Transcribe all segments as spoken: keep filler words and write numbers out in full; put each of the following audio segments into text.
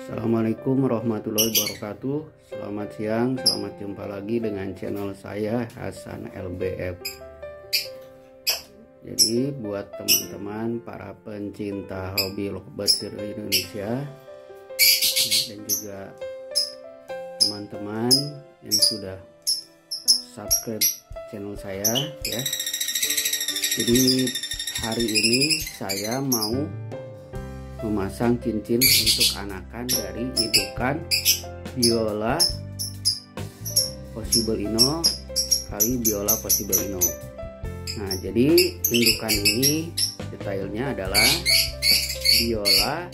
Assalamualaikum warahmatullahi wabarakatuh. Selamat siang, selamat jumpa lagi dengan channel saya Hasan L B F. Jadi buat teman-teman para pencinta hobi lovebird di Indonesia dan juga teman-teman yang sudah subscribe channel saya ya. Jadi hari ini saya mau memasang cincin untuk anakan dari indukan Biola Possible Ino kali Biola Possible Ino. Nah, jadi indukan ini detailnya adalah Biola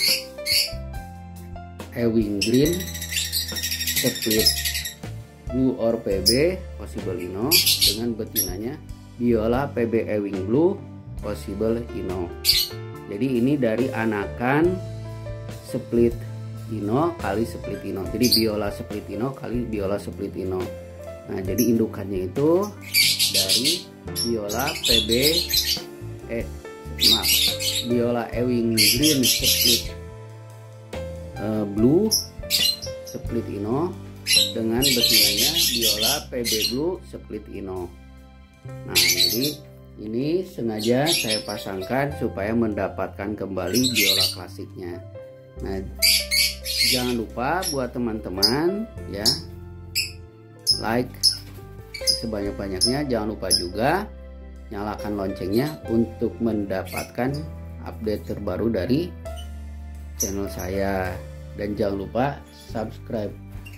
Ewing Green Split Blue or P B Possible Ino dengan betinanya Biola P B Ewing Blue Possible Ino. Jadi ini dari anakan split ino kali split ino. Jadi Biola split ino kali Biola split ino. Nah, jadi indukannya itu dari Biola P B eh maaf Biola Ewing Green split uh, Blue split ino dengan betinanya Biola P B Blue split ino. Nah, jadi ini sengaja saya pasangkan supaya mendapatkan kembali biola klasiknya. Nah, jangan lupa buat teman-teman ya, like sebanyak-banyaknya. Jangan lupa juga nyalakan loncengnya untuk mendapatkan update terbaru dari channel saya. Dan jangan lupa subscribe.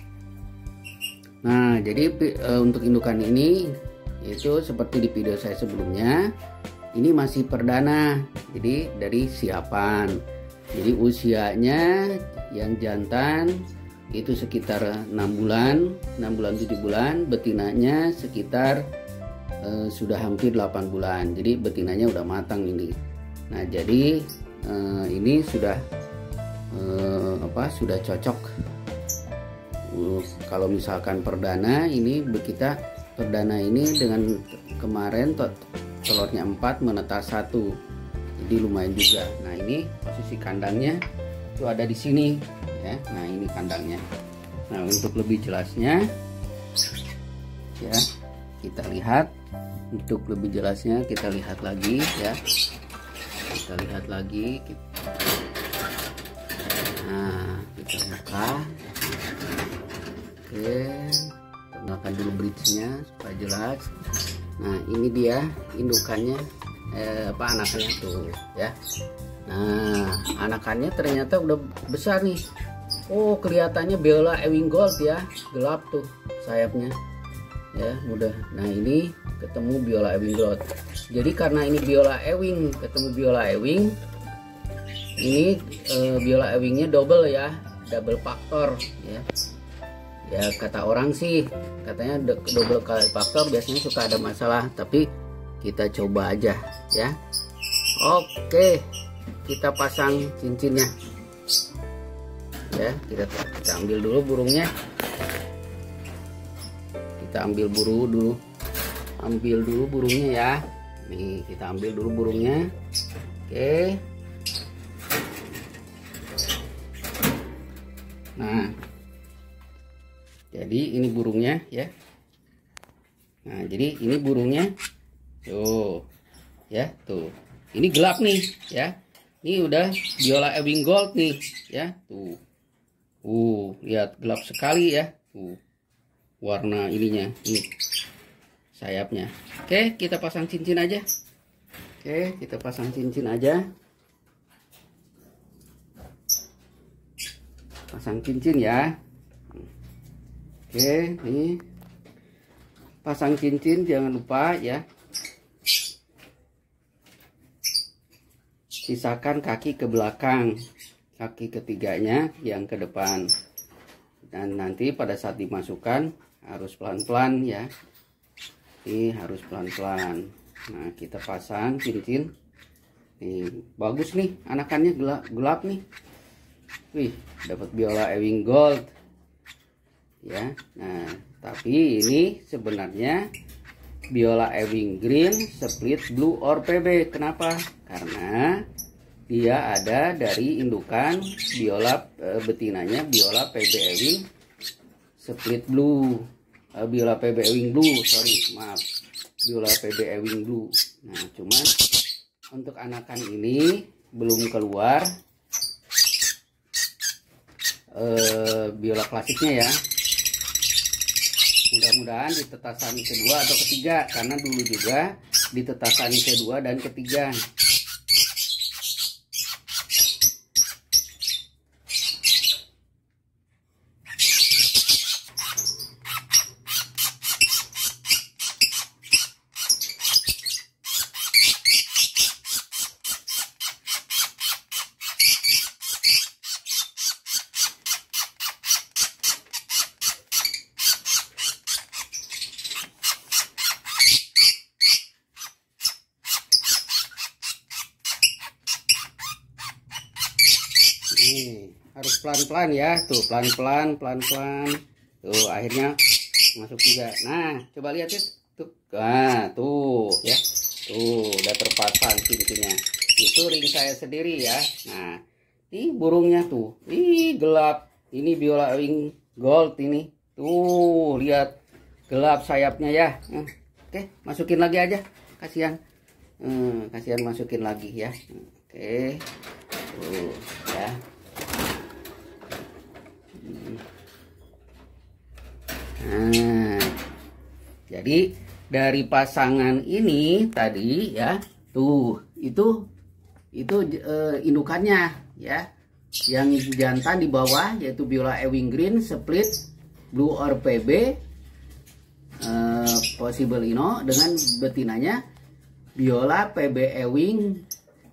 Nah, jadi e, untuk indukan ini itu seperti di video saya sebelumnya, ini masih perdana, jadi dari siapan. Jadi usianya yang jantan itu sekitar enam bulan, enam bulan tujuh bulan, betinanya sekitar eh, sudah hampir delapan bulan. Jadi betinanya udah matang ini. Nah, jadi eh, ini sudah eh, apa? Sudah cocok. Uh, kalau misalkan perdana ini kita perdana ini dengan kemarin telurnya empat menetas satu, jadi lumayan juga. Nah, ini posisi kandangnya itu ada di sini ya. Nah, ini kandangnya. Nah, untuk lebih jelasnya ya kita lihat, untuk lebih jelasnya kita lihat lagi ya, kita lihat lagi. Nah, kita buka. Oke, gunakan dulu bridge-nya supaya jelas. Nah, ini dia indukannya, eh, apa anakannya tuh ya. Nah, anakannya ternyata udah besar nih. Oh, kelihatannya Biola Ewing Gold ya, gelap tuh sayapnya ya, udah. Nah, ini ketemu Biola Ewing Gold. Jadi karena ini Biola Ewing ketemu Biola Ewing, ini eh, Biola Ewingnya double ya, double faktor ya. Ya, kata orang sih katanya double kali faktor biasanya suka ada masalah, tapi kita coba aja ya. Oke, kita pasang cincinnya ya. Kita, kita ambil dulu burungnya, kita ambil buru dulu ambil dulu burungnya ya. Nih, kita ambil dulu burungnya. Oke, nah jadi ini burungnya ya. Nah, jadi ini burungnya tuh ya, tuh ini gelap nih ya. Ini udah Biola Ewing Gold nih ya, tuh uh lihat gelap sekali ya, tuh warna ininya, ini sayapnya. Oke, kita pasang cincin aja. Oke, kita pasang cincin aja. Pasang cincin ya. Oke, nih pasang cincin, jangan lupa ya, sisakan kaki ke belakang, kaki ketiganya yang ke depan, dan nanti pada saat dimasukkan harus pelan-pelan ya. Ini harus pelan-pelan. Nah, kita pasang cincin. Nih, bagus nih anakannya, gelap, gelap nih. Wih, dapat Biola Ewing Gold ya. Nah, tapi ini sebenarnya Biola Ewing Green Split Blue or P B. Kenapa? Karena dia ada dari indukan biola e, betinanya biola P B Ewing split blue, e, biola P B Ewing blue, sorry maaf, biola P B Ewing blue. Nah, cuman untuk anakan ini belum keluar e, biola klasiknya ya. Mudah-mudahan di tetasan kedua atau ketiga, karena dulu juga di tetasan kedua dan ketiga. Nih, harus pelan-pelan ya, tuh pelan-pelan, pelan-pelan, tuh akhirnya masuk juga. Nah, coba lihat ya, tuh, nah, tuh ya, tuh udah terpasang cincinnya. Itu ring saya sendiri ya. Nah, ini burungnya tuh, ih gelap. Ini biola ewing gold ini, tuh lihat gelap sayapnya ya. Nah, oke, masukin lagi aja, kasihan, hmm, kasihan masukin lagi ya. Oke, tuh ya. Nah, jadi dari pasangan ini tadi ya, tuh itu itu e, indukannya ya, yang jantan di bawah yaitu biola Ewing green split blue or P B e, possible ino, dengan betinanya biola P B Ewing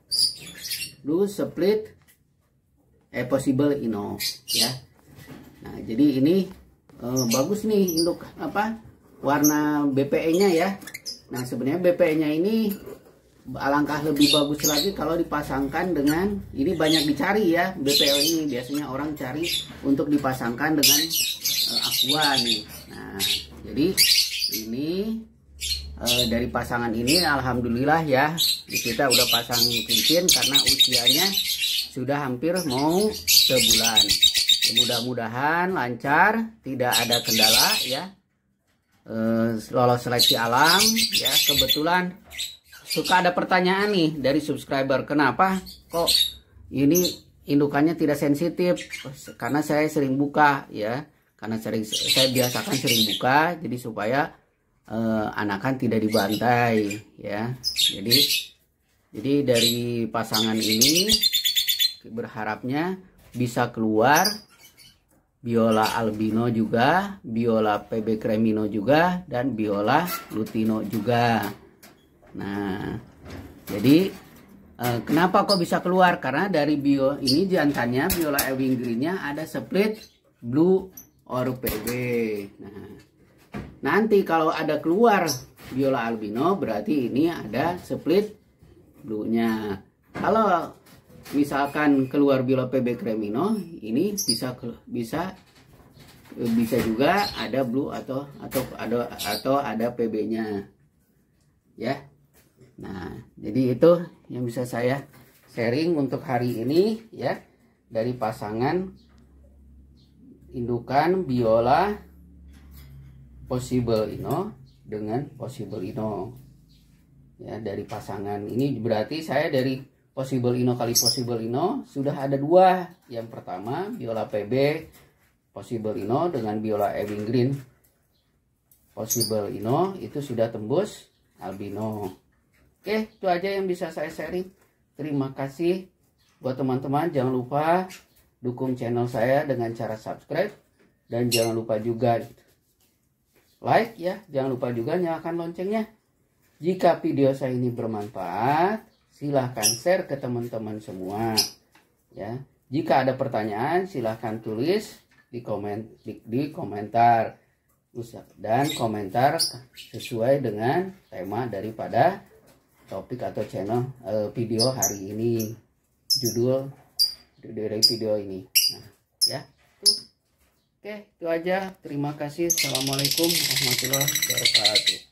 blue split eh possible ino ya. Nah, jadi ini uh, bagus nih induk apa warna B P E nya ya. Nah, sebenarnya B P E nya ini alangkah lebih bagus lagi kalau dipasangkan dengan, ini banyak dicari ya B P E ini, biasanya orang cari untuk dipasangkan dengan uh, aqua nih. Nah, jadi ini uh, dari pasangan ini alhamdulillah ya, kita udah pasang cincin karena usianya sudah hampir mau sebulan. Mudah-mudahan lancar, tidak ada kendala ya, e, lolos seleksi alam ya. Kebetulan suka ada pertanyaan nih dari subscriber, kenapa kok ini indukannya tidak sensitif? Karena saya sering buka ya, karena sering saya biasakan sering buka, jadi supaya e, anakan tidak dibantai ya. Jadi jadi dari pasangan ini berharapnya bisa keluar biola albino juga, biola P B cremino juga, dan biola lutino juga. Nah, jadi eh, kenapa kok bisa keluar? Karena dari bio ini jantannya biola Ewing greennya ada split blue or P B. Nah, nanti kalau ada keluar biola albino berarti ini ada split blue-nya. Kalau misalkan keluar biola P B cremino, ini bisa bisa bisa juga ada blue atau atau ada atau ada P B-nya ya. Nah, jadi itu yang bisa saya sharing untuk hari ini ya, dari pasangan indukan biola possible ino dengan possible ino ya. Dari pasangan ini berarti saya dari possible ino kali possible ino sudah ada dua. Yang pertama biola P B possible ino dengan biola Ewing green possible ino itu sudah tembus albino. Oke, itu aja yang bisa saya sharing. Terima kasih buat teman-teman. Jangan lupa dukung channel saya dengan cara subscribe, dan jangan lupa juga like ya. Jangan lupa juga nyalakan loncengnya. Jika video saya ini bermanfaat, silahkan share ke teman-teman semua ya. Jika ada pertanyaan silahkan tulis di komen di, di komentar, dan komentar sesuai dengan tema daripada topik atau channel eh, video hari ini, judul dari video ini. Nah ya, tuh. Oke, itu aja. Terima kasih. Assalamualaikum warahmatullahi wabarakatuh.